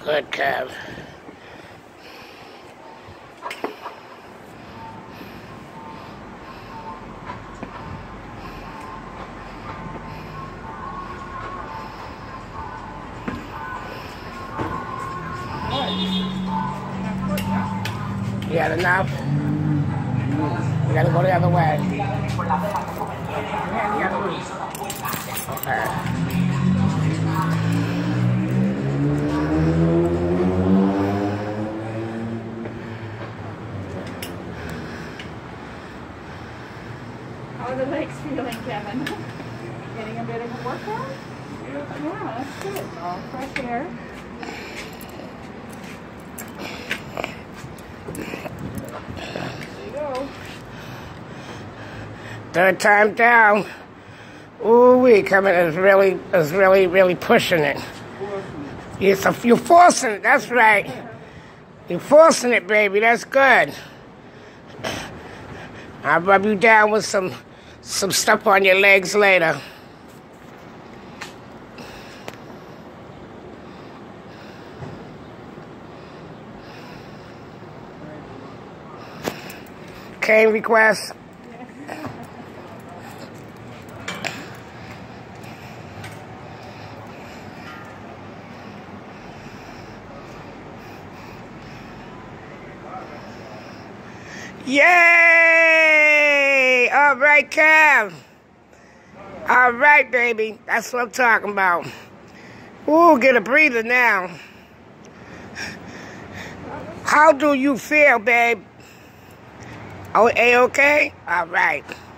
Good, Kev. You got enough? You gotta go the other way. Okay. How are the legs feeling, Kevin? Getting a bit of a workout? Yeah, that's good. All fresh air. There you go. Third time down. Ooh, Kevin is really pushing it. You're forcing it. That's right. You're forcing it, baby. That's good. I'll rub you down with some stuff on your legs later. Cane request. Yay! All right, Kev. All right, baby. That's what I'm talking about. Ooh, get a breather now. How do you feel, babe? Oh, A-okay? All right.